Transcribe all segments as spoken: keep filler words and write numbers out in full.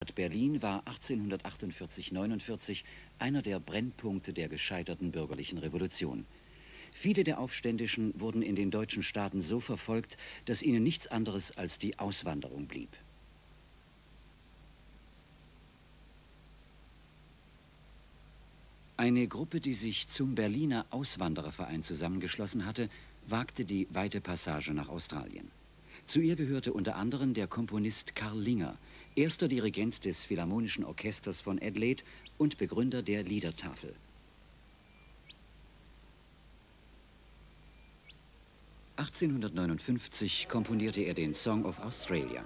Berlin war achtzehnhundertachtundvierzig neunundvierzig einer der Brennpunkte der gescheiterten bürgerlichen Revolution. Viele der Aufständischen wurden in den deutschen Staaten so verfolgt, dass ihnen nichts anderes als die Auswanderung blieb. Eine Gruppe, die sich zum Berliner Auswandererverein zusammengeschlossen hatte, wagte die weite Passage nach Australien. Zu ihr gehörte unter anderem der Komponist Karl Linger, erster Dirigent des Philharmonischen Orchesters von Adelaide und Begründer der Liedertafel. achtzehnhundertneunundfünfzig komponierte er den Song of Australia.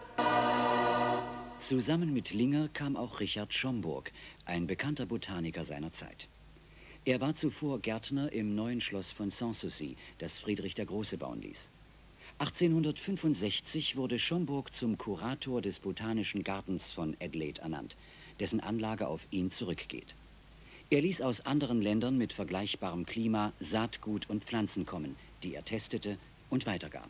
Zusammen mit Linger kam auch Richard Schomburgk, ein bekannter Botaniker seiner Zeit. Er war zuvor Gärtner im neuen Schloss von Sanssouci, das Friedrich der Große bauen ließ. achtzehnhundertfünfundsechzig wurde Schomburgk zum Kurator des Botanischen Gartens von Adelaide ernannt, dessen Anlage auf ihn zurückgeht. Er ließ aus anderen Ländern mit vergleichbarem Klima Saatgut und Pflanzen kommen, die er testete und weitergab.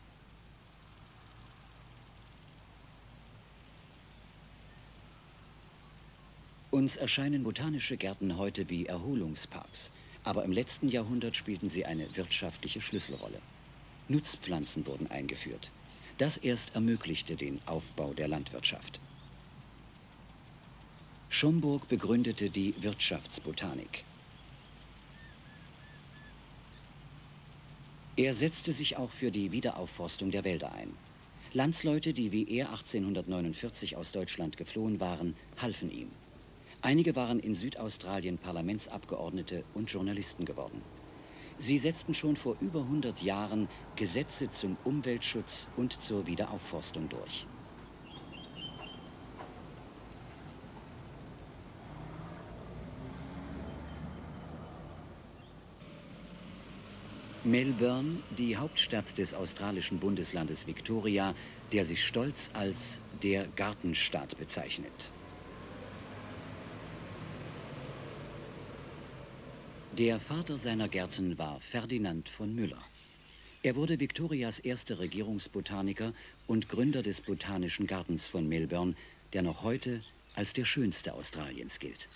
Uns erscheinen botanische Gärten heute wie Erholungsparks, aber im letzten Jahrhundert spielten sie eine wirtschaftliche Schlüsselrolle. Nutzpflanzen wurden eingeführt. Das erst ermöglichte den Aufbau der Landwirtschaft. Schomburgk begründete die Wirtschaftsbotanik. Er setzte sich auch für die Wiederaufforstung der Wälder ein. Landsleute, die wie er achtzehnhundertneunundvierzig aus Deutschland geflohen waren, halfen ihm. Einige waren in Südaustralien Parlamentsabgeordnete und Journalisten geworden. Sie setzten schon vor über hundert Jahren Gesetze zum Umweltschutz und zur Wiederaufforstung durch. Melbourne, die Hauptstadt des australischen Bundeslandes Victoria, der sich stolz als der Gartenstaat bezeichnet. Der Vater seiner Gärten war Ferdinand von Müller. Er wurde Victorias erster Regierungsbotaniker und Gründer des Botanischen Gartens von Melbourne, der noch heute als der schönste Australiens gilt.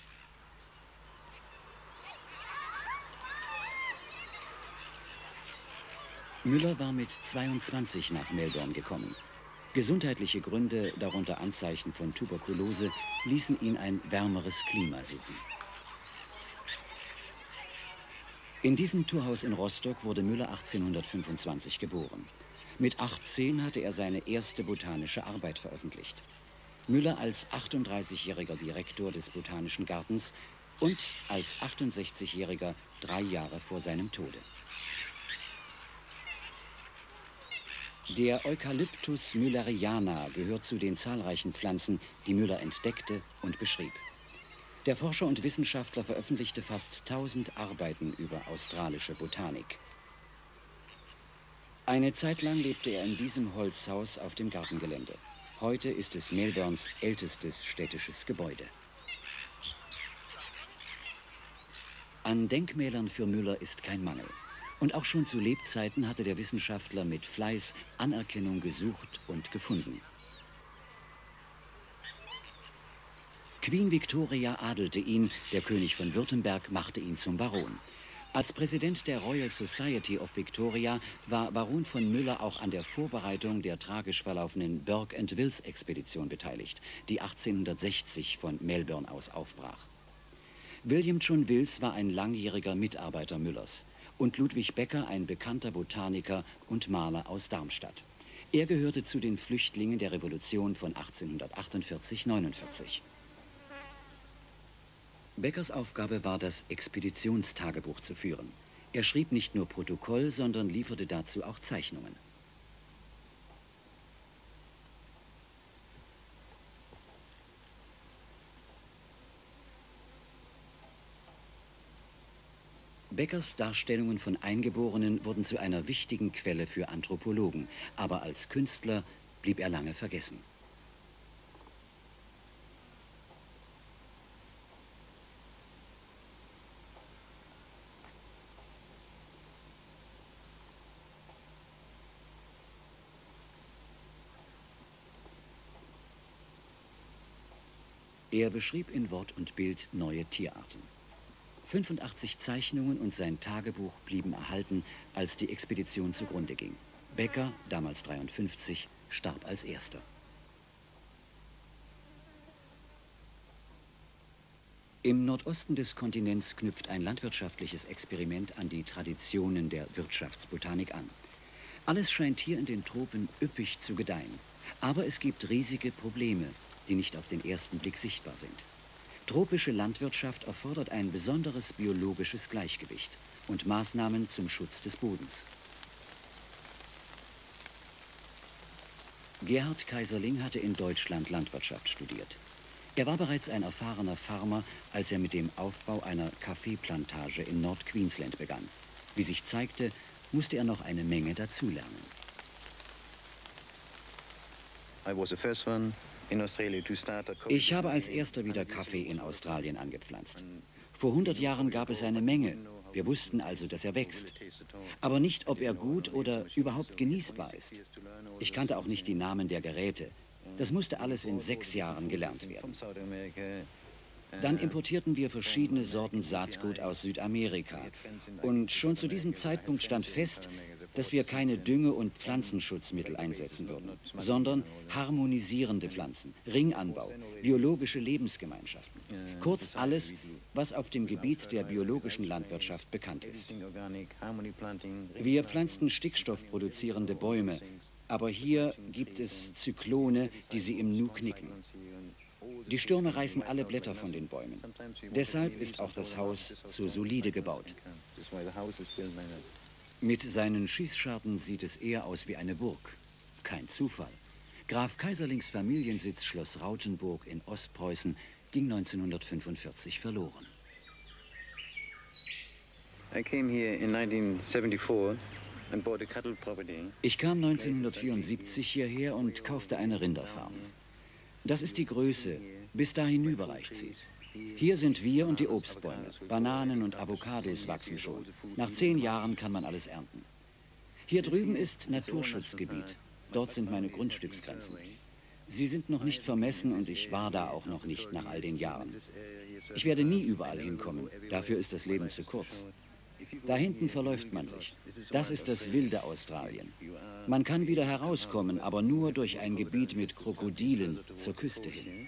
Müller war mit zweiundzwanzig nach Melbourne gekommen. Gesundheitliche Gründe, darunter Anzeichen von Tuberkulose, ließen ihn ein wärmeres Klima suchen. In diesem Turhaus in Rostock wurde Müller achtzehnhundertfünfundzwanzig geboren. Mit achtzehn hatte er seine erste botanische Arbeit veröffentlicht. Müller als achtunddreißigjähriger Direktor des Botanischen Gartens und als achtundsechzigjähriger drei Jahre vor seinem Tode. Der Eucalyptus mülleriana gehört zu den zahlreichen Pflanzen, die Müller entdeckte und beschrieb. Der Forscher und Wissenschaftler veröffentlichte fast tausend Arbeiten über australische Botanik. Eine Zeit lang lebte er in diesem Holzhaus auf dem Gartengelände. Heute ist es Melbournes ältestes städtisches Gebäude. An Denkmälern für Müller ist kein Mangel. Und auch schon zu Lebzeiten hatte der Wissenschaftler mit Fleiß Anerkennung gesucht und gefunden. Queen Victoria adelte ihn, der König von Württemberg machte ihn zum Baron. Als Präsident der Royal Society of Victoria war Baron von Müller auch an der Vorbereitung der tragisch verlaufenden Burke-and-Wills-Expedition beteiligt, die achtzehnhundertsechzig von Melbourne aus aufbrach. William John Wills war ein langjähriger Mitarbeiter Müllers und Ludwig Becker ein bekannter Botaniker und Maler aus Darmstadt. Er gehörte zu den Flüchtlingen der Revolution von achtzehnhundertachtundvierzig neunundvierzig. Beckers Aufgabe war, das Expeditionstagebuch zu führen. Er schrieb nicht nur Protokoll, sondern lieferte dazu auch Zeichnungen. Beckers Darstellungen von Eingeborenen wurden zu einer wichtigen Quelle für Anthropologen, aber als Künstler blieb er lange vergessen. Er beschrieb in Wort und Bild neue Tierarten. fünfundachtzig Zeichnungen und sein Tagebuch blieben erhalten, als die Expedition zugrunde ging. Becker, damals dreiundfünfzig, starb als erster. Im Nordosten des Kontinents knüpft ein landwirtschaftliches Experiment an die Traditionen der Wirtschaftsbotanik an. Alles scheint hier in den Tropen üppig zu gedeihen. Aber es gibt riesige Probleme, die nicht auf den ersten Blick sichtbar sind. Tropische Landwirtschaft erfordert ein besonderes biologisches Gleichgewicht und Maßnahmen zum Schutz des Bodens. Gerhard Kaiserling hatte in Deutschland Landwirtschaft studiert. Er war bereits ein erfahrener Farmer, als er mit dem Aufbau einer Kaffeeplantage in Nord-Queensland begann. Wie sich zeigte, musste er noch eine Menge dazulernen. Ich habe als erster wieder Kaffee in Australien angepflanzt. Vor hundert Jahren gab es eine Menge. Wir wussten also, dass er wächst. Aber nicht, ob er gut oder überhaupt genießbar ist. Ich kannte auch nicht die Namen der Geräte. Das musste alles in sechs Jahren gelernt werden. Dann importierten wir verschiedene Sorten Saatgut aus Südamerika. Und schon zu diesem Zeitpunkt stand fest, dass wir keine Dünge- und Pflanzenschutzmittel einsetzen würden, sondern harmonisierende Pflanzen, Ringanbau, biologische Lebensgemeinschaften. Kurz alles, was auf dem Gebiet der biologischen Landwirtschaft bekannt ist. Wir pflanzten stickstoffproduzierende Bäume, aber hier gibt es Zyklone, die sie im Nu knicken. Die Stürme reißen alle Blätter von den Bäumen. Deshalb ist auch das Haus so solide gebaut. Mit seinen Schießscharten sieht es eher aus wie eine Burg. Kein Zufall. Graf Kaiserlings Familiensitz Schloss Rautenburg in Ostpreußen ging neunzehnhundertfünfundvierzig verloren. Ich kam neunzehnhundertvierundsiebzig hierher und kaufte eine Rinderfarm. Das ist die Größe. Bis da hinüber reicht sie. Hier sind wir und die Obstbäume. Bananen und Avocados wachsen schon. Nach zehn Jahren kann man alles ernten. Hier drüben ist Naturschutzgebiet. Dort sind meine Grundstücksgrenzen. Sie sind noch nicht vermessen und ich war da auch noch nicht nach all den Jahren. Ich werde nie überall hinkommen. Dafür ist das Leben zu kurz. Da hinten verläuft man sich. Das ist das wilde Australien. Man kann wieder herauskommen, aber nur durch ein Gebiet mit Krokodilen zur Küste hin.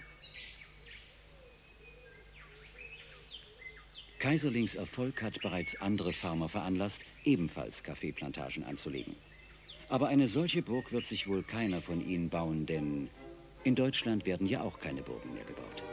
Kaiserlings Erfolg hat bereits andere Farmer veranlasst, ebenfalls Kaffeeplantagen anzulegen. Aber eine solche Burg wird sich wohl keiner von ihnen bauen, denn in Deutschland werden ja auch keine Burgen mehr gebaut.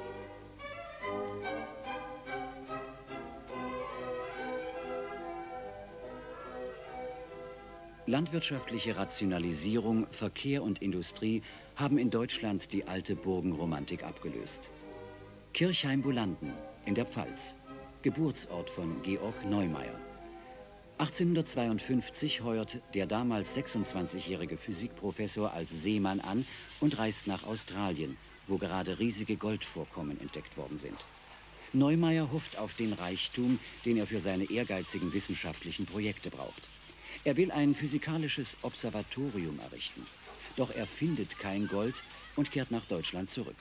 Landwirtschaftliche Rationalisierung, Verkehr und Industrie haben in Deutschland die alte Burgenromantik abgelöst. Kirchheim-Bulanden in der Pfalz, Geburtsort von Georg Neumeier. achtzehnhundertzweiundfünfzig heuert der damals sechsundzwanzigjährige Physikprofessor als Seemann an und reist nach Australien, wo gerade riesige Goldvorkommen entdeckt worden sind. Neumeier hofft auf den Reichtum, den er für seine ehrgeizigen wissenschaftlichen Projekte braucht. Er will ein physikalisches Observatorium errichten. Doch er findet kein Gold und kehrt nach Deutschland zurück.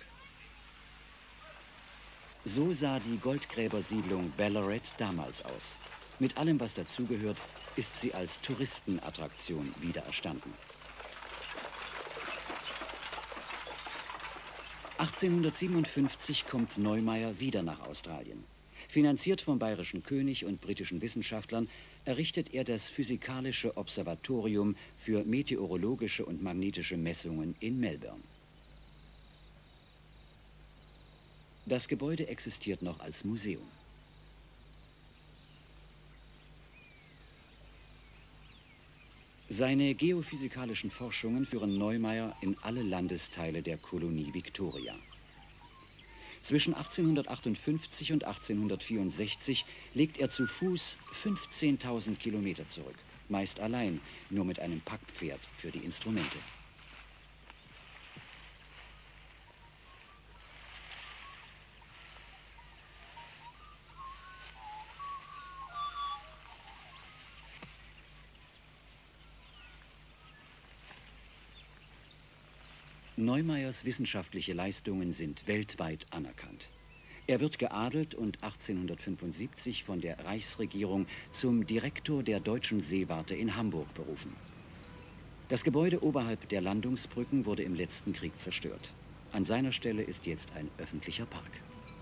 So sah die Goldgräbersiedlung Ballarat damals aus. Mit allem, was dazugehört, ist sie als Touristenattraktion wiedererstanden. achtzehnhundertsiebenundfünfzig kommt Neumeier wieder nach Australien. Finanziert vom bayerischen König und britischen Wissenschaftlern errichtet er das Physikalische Observatorium für meteorologische und magnetische Messungen in Melbourne. Das Gebäude existiert noch als Museum. Seine geophysikalischen Forschungen führen Neumeier in alle Landesteile der Kolonie Victoria. Zwischen achtzehnhundertachtundfünfzig und achtzehnhundertvierundsechzig legt er zu Fuß fünfzehntausend Kilometer zurück, meist allein, nur mit einem Packpferd für die Instrumente. Neumeyers wissenschaftliche Leistungen sind weltweit anerkannt. Er wird geadelt und achtzehnhundertfünfundsiebzig von der Reichsregierung zum Direktor der Deutschen Seewarte in Hamburg berufen. Das Gebäude oberhalb der Landungsbrücken wurde im letzten Krieg zerstört. An seiner Stelle ist jetzt ein öffentlicher Park.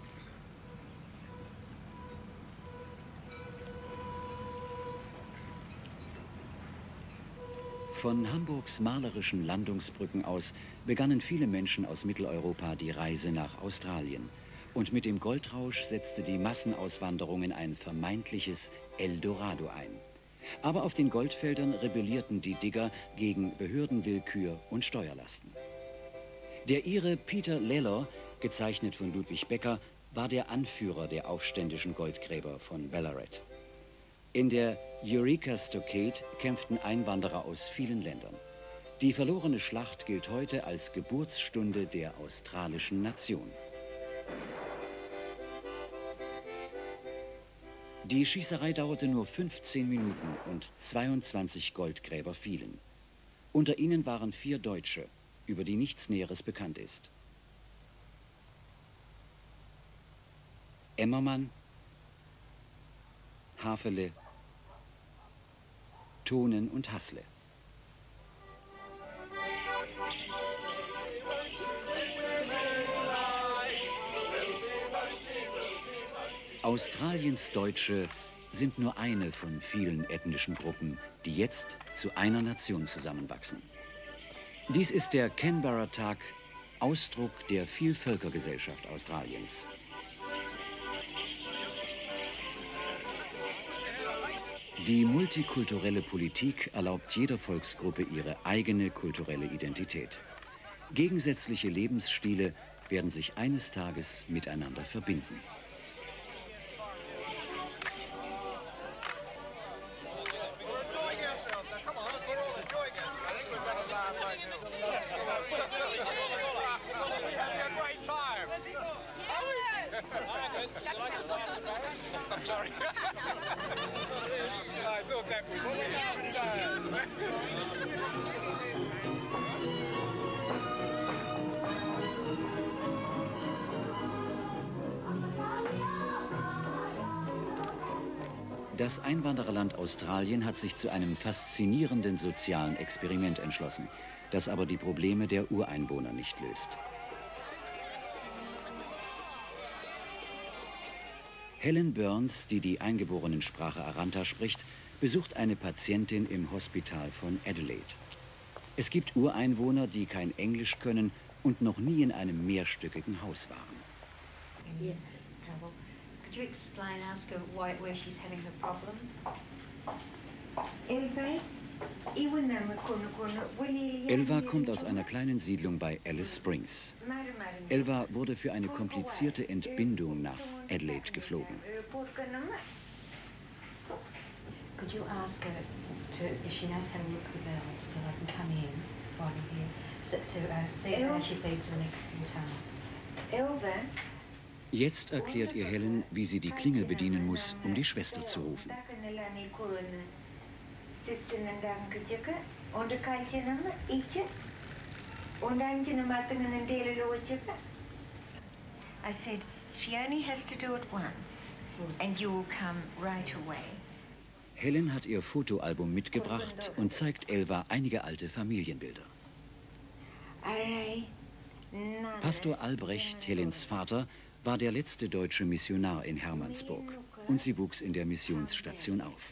Von Hamburgs malerischen Landungsbrücken aus begannen viele Menschen aus Mitteleuropa die Reise nach Australien. Und mit dem Goldrausch setzte die Massenauswanderung in ein vermeintliches Eldorado ein. Aber auf den Goldfeldern rebellierten die Digger gegen Behördenwillkür und Steuerlasten. Der Ire Peter Lalor, gezeichnet von Ludwig Becker, war der Anführer der aufständischen Goldgräber von Ballarat. In der Eureka Stockade kämpften Einwanderer aus vielen Ländern. Die verlorene Schlacht gilt heute als Geburtsstunde der australischen Nation. Die Schießerei dauerte nur fünfzehn Minuten und zweiundzwanzig Goldgräber fielen. Unter ihnen waren vier Deutsche, über die nichts Näheres bekannt ist. Emmermann, Hafele, Thonen und Hassle. Australiens Deutsche sind nur eine von vielen ethnischen Gruppen, die jetzt zu einer Nation zusammenwachsen. Dies ist der Canberra-Tag, Ausdruck der Vielvölkergesellschaft Australiens. Die multikulturelle Politik erlaubt jeder Volksgruppe ihre eigene kulturelle Identität. Gegensätzliche Lebensstile werden sich eines Tages miteinander verbinden. Das Einwandererland Australien hat sich zu einem faszinierenden sozialen Experiment entschlossen, das aber die Probleme der Ureinwohner nicht löst. Helen Burns, die die Eingeborenensprache Arrantha spricht, besucht eine Patientin im Hospital von Adelaide. Es gibt Ureinwohner, die kein Englisch können und noch nie in einem mehrstöckigen Haus waren. Yeah, trouble. Could you explain, ask her why, where she's having her problem? Elva kommt aus einer kleinen Siedlung bei Alice Springs. Elva wurde für eine komplizierte Entbindung nach Adelaide geflogen. Could you ask her to, if she knows how to look the girl, so I can come in while you're here, so, to uh, see how she feeds for the next few times? Jetzt erklärt ihr Helen, wie sie die Klingel bedienen muss, um die Schwester zu rufen. I said, she only has to do it once, and you will come right away. Helen hat ihr Fotoalbum mitgebracht und zeigt Elva einige alte Familienbilder. Pastor Albrecht, Helens Vater, war der letzte deutsche Missionar in Hermannsburg und sie wuchs in der Missionsstation auf.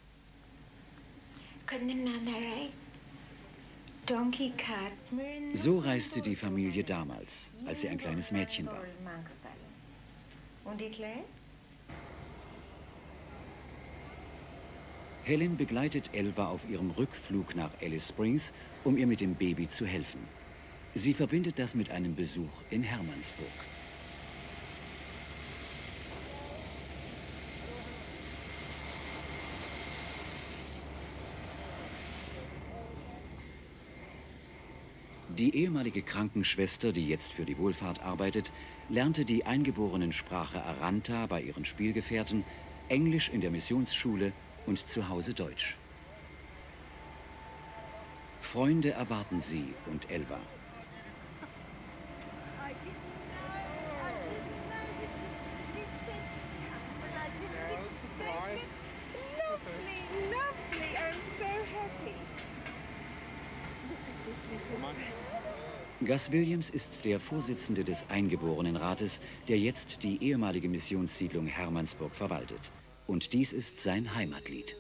So reiste die Familie damals, als sie ein kleines Mädchen war. Helen begleitet Elva auf ihrem Rückflug nach Alice Springs, um ihr mit dem Baby zu helfen. Sie verbindet das mit einem Besuch in Hermannsburg. Die ehemalige Krankenschwester, die jetzt für die Wohlfahrt arbeitet, lernte die Eingeborenensprache Arrantha bei ihren Spielgefährten, Englisch in der Missionsschule und zu Hause Deutsch. Freunde erwarten sie und Elva. Gus Williams ist der Vorsitzende des Eingeborenenrates, der jetzt die ehemalige Missionssiedlung Hermannsburg verwaltet. Und dies ist sein Heimatlied.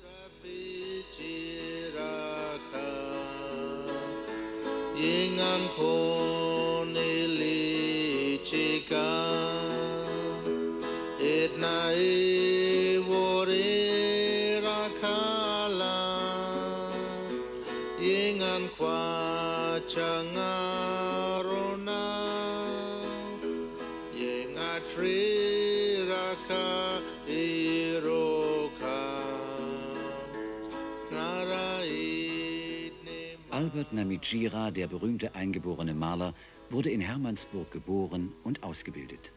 Albert Namitjira, der berühmte eingeborene Maler, wurde in Hermannsburg geboren und ausgebildet.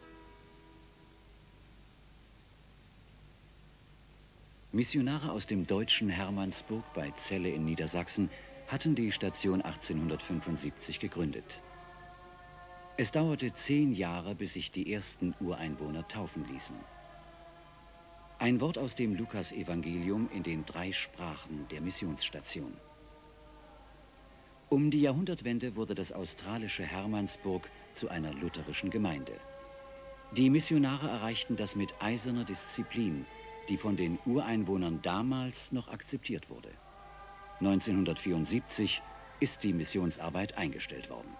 Missionare aus dem deutschen Hermannsburg bei Celle in Niedersachsen hatten die Station achtzehnhundertfünfundsiebzig gegründet. Es dauerte zehn Jahre, bis sich die ersten Ureinwohner taufen ließen. Ein Wort aus dem Lukas-Evangelium in den drei Sprachen der Missionsstation. Um die Jahrhundertwende wurde das australische Hermannsburg zu einer lutherischen Gemeinde. Die Missionare erreichten das mit eiserner Disziplin, die von den Ureinwohnern damals noch akzeptiert wurde. neunzehnhundertvierundsiebzig ist die Missionsarbeit eingestellt worden.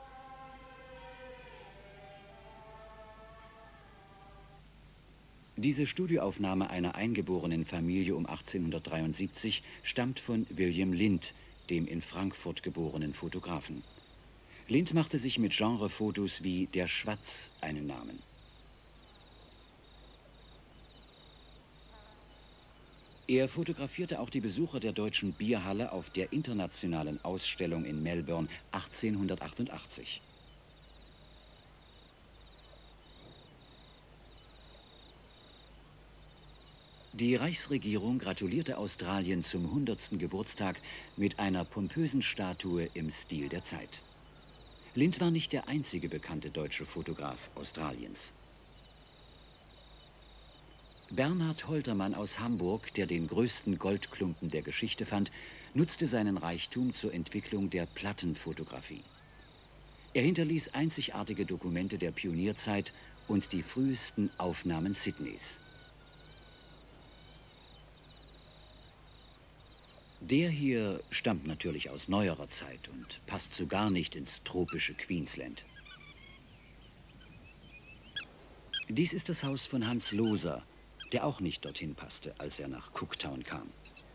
Diese Studioaufnahme einer eingeborenen Familie um achtzehnhundertdreiundsiebzig stammt von William Lind, dem in Frankfurt geborenen Fotografen. Lind machte sich mit Genrefotos wie Der Schwatz einen Namen. Er fotografierte auch die Besucher der Deutschen Bierhalle auf der internationalen Ausstellung in Melbourne achtzehnhundertachtundachtzig. Die Reichsregierung gratulierte Australien zum hundertsten Geburtstag mit einer pompösen Statue im Stil der Zeit. Lind war nicht der einzige bekannte deutsche Fotograf Australiens. Bernhard Holtermann aus Hamburg, der den größten Goldklumpen der Geschichte fand, nutzte seinen Reichtum zur Entwicklung der Plattenfotografie. Er hinterließ einzigartige Dokumente der Pionierzeit und die frühesten Aufnahmen Sydneys. Der hier stammt natürlich aus neuerer Zeit und passt so gar nicht ins tropische Queensland. Dies ist das Haus von Hans Loser, der auch nicht dorthin passte, als er nach Cooktown kam.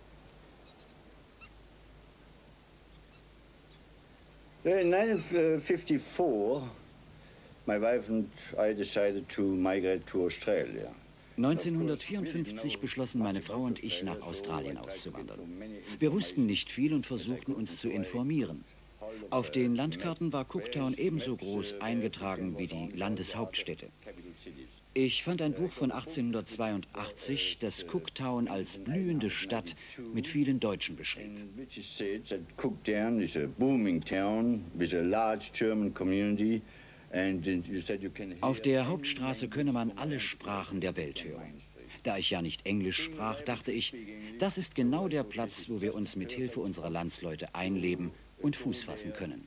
In nineteen fifty-four, my wife and I decided to migrate to Australia. neunzehnhundertvierundfünfzig beschlossen meine Frau und ich, nach Australien auszuwandern. Wir wussten nicht viel und versuchten uns zu informieren. Auf den Landkarten war Cooktown ebenso groß eingetragen wie die Landeshauptstädte. Ich fand ein Buch von achtzehnhundertzweiundachtzig, das Cooktown als blühende Stadt mit vielen Deutschen beschrieb. Cooktown is a booming town with a large German community. Auf der Hauptstraße könne man alle Sprachen der Welt hören. Da ich ja nicht Englisch sprach, dachte ich, das ist genau der Platz, wo wir uns mit Hilfe unserer Landsleute einleben und Fuß fassen können.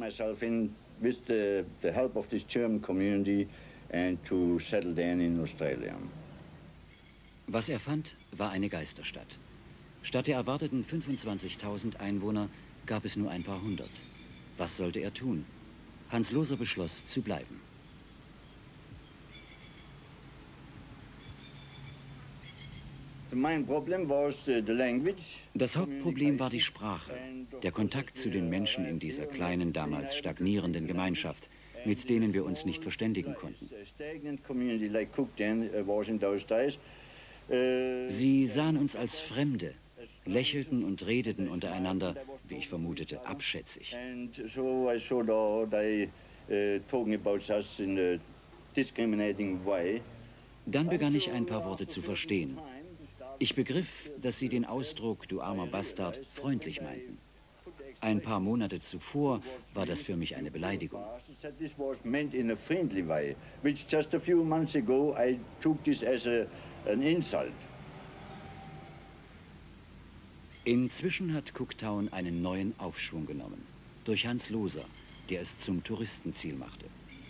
Was er fand, war eine Geisterstadt. Statt der erwarteten fünfundzwanzigtausend Einwohner gab es nur ein paar hundert. Was sollte er tun? Hans Loser beschloss, zu bleiben. Das Hauptproblem war die Sprache, der Kontakt zu den Menschen in dieser kleinen, damals stagnierenden Gemeinschaft, mit denen wir uns nicht verständigen konnten. Sie sahen uns als Fremde, lächelten und redeten untereinander, wie ich vermutete, abschätzig. Dann begann ich ein paar Worte zu verstehen. Ich begriff, dass sie den Ausdruck "du armer Bastard" freundlich meinten. Ein paar Monate zuvor war das für mich eine Beleidigung. Inzwischen hat Cooktown einen neuen Aufschwung genommen. Durch Hans Loser, der es zum Touristenziel machte.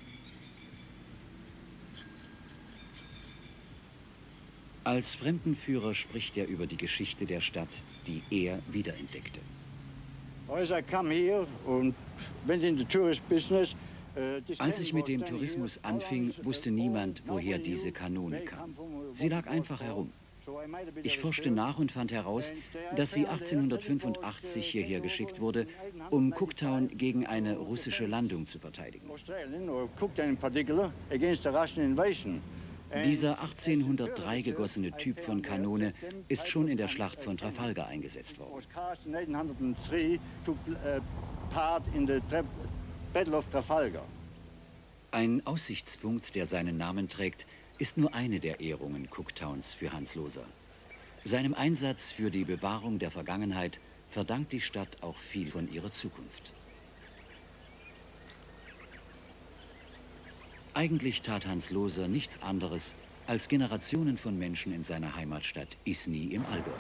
Als Fremdenführer spricht er über die Geschichte der Stadt, die er wiederentdeckte. Also I come here und wenn in the tourist business. Als ich mit dem Tourismus anfing, wusste niemand, woher diese Kanone kam. Sie lag einfach herum. Ich forschte nach und fand heraus, dass sie achtzehnhundertfünfundachtzig hierher geschickt wurde, um Cooktown gegen eine russische Landung zu verteidigen. Dieser achtzehnhundertdrei gegossene Typ von Kanone ist schon in der Schlacht von Trafalgar eingesetzt worden. Ein Aussichtspunkt, der seinen Namen trägt, ist nur eine der Ehrungen Cooktowns für Hans Loser. Seinem Einsatz für die Bewahrung der Vergangenheit verdankt die Stadt auch viel von ihrer Zukunft. Eigentlich tat Hans Loser nichts anderes, als Generationen von Menschen in seiner Heimatstadt Isny im Allgäu.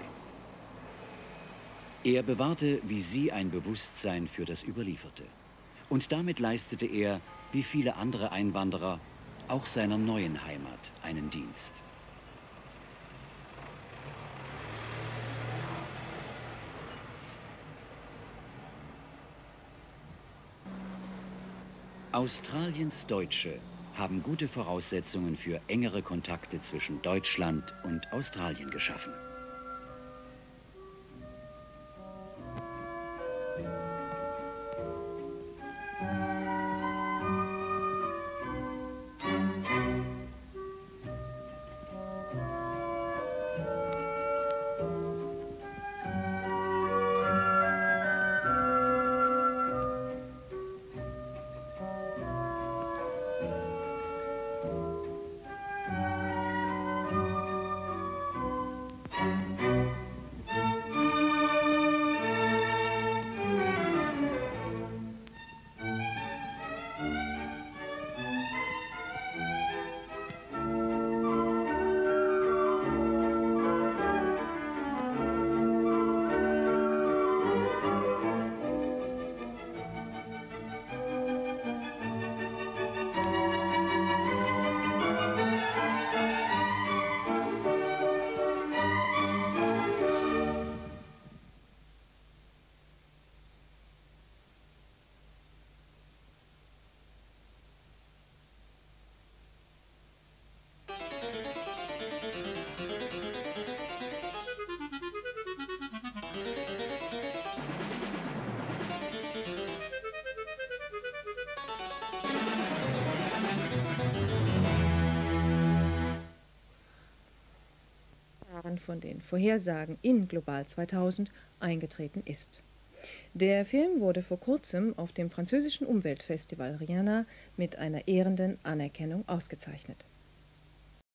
Er bewahrte wie sie ein Bewusstsein für das Überlieferte. Und damit leistete er, wie viele andere Einwanderer, auch seiner neuen Heimat einen Dienst. Australiens Deutsche haben gute Voraussetzungen für engere Kontakte zwischen Deutschland und Australien geschaffen. Von den Vorhersagen in Global zweitausend eingetreten ist. Der Film wurde vor kurzem auf dem französischen Umweltfestival Riana mit einer ehrenden Anerkennung ausgezeichnet.